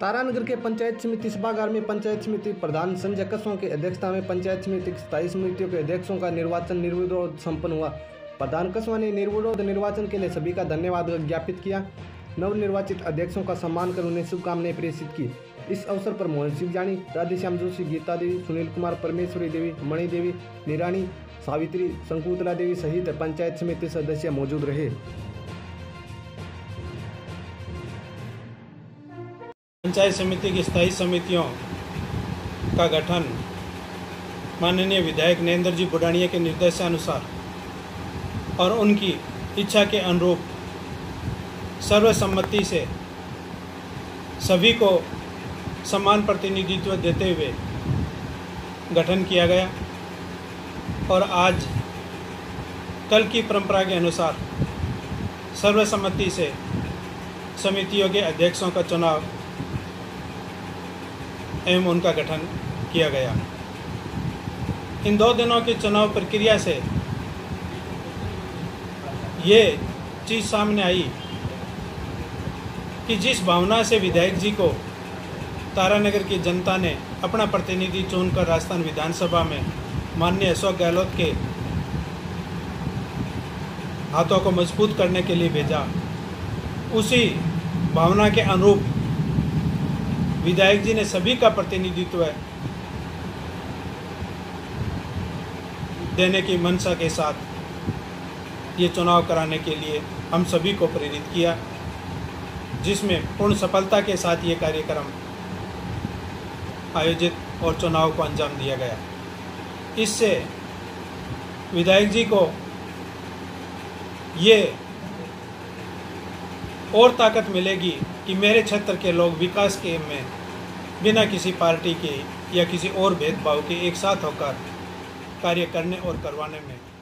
तारानगर के पंचायत समिति सभागार में पंचायत समिति प्रधान संजय कसों की अध्यक्षता में पंचायत समिति की स्थायी समितियों के अध्यक्षों का निर्वाचन निर्विरोध संपन्न हुआ। प्रधान कसवा ने निर्विरोध निर्वाचन के लिए सभी का धन्यवाद ज्ञापित किया। नवनिर्वाचित अध्यक्षों का सम्मान कर उन्हें शुभकामनाएं प्रेषित की। इस अवसर पर मोहन सिंह जानी, राधेश्याम जोशी, गीता देवी, सुनील कुमार, परमेश्वरी देवी, मणि देवी, निरानी, सावित्री, शंकुतला देवी सहित पंचायत समिति सदस्य मौजूद रहे। पंचायत समिति की स्थायी समितियों का गठन माननीय विधायक नरेंद्र जी बुडानिया के निर्देशानुसार और उनकी इच्छा के अनुरूप सर्वसम्मति से सभी को समान प्रतिनिधित्व देते हुए गठन किया गया और आज कल की परंपरा के अनुसार सर्वसम्मति से समितियों के अध्यक्षों का चुनाव एवं उनका गठन किया गया। इन 2 दिनों की चुनाव प्रक्रिया से ये चीज़ सामने आई कि जिस भावना से विधायक जी को तारानगर की जनता ने अपना प्रतिनिधि चुनकर राजस्थान विधानसभा में माननीय अशोक गहलोत के हाथों को मजबूत करने के लिए भेजा, उसी भावना के अनुरूप विधायक जी ने सभी का प्रतिनिधित्व देने की मंशा के साथ ये चुनाव कराने के लिए हम सभी को प्रेरित किया, जिसमें पूर्ण सफलता के साथ ये कार्यक्रम आयोजित और चुनाव को अंजाम दिया गया। इससे विधायक जी को ये और ताकत मिलेगी कि मेरे क्षेत्र के लोग विकास के में बिना किसी पार्टी के या किसी और भेदभाव के एक साथ होकर कार्य करने और करवाने में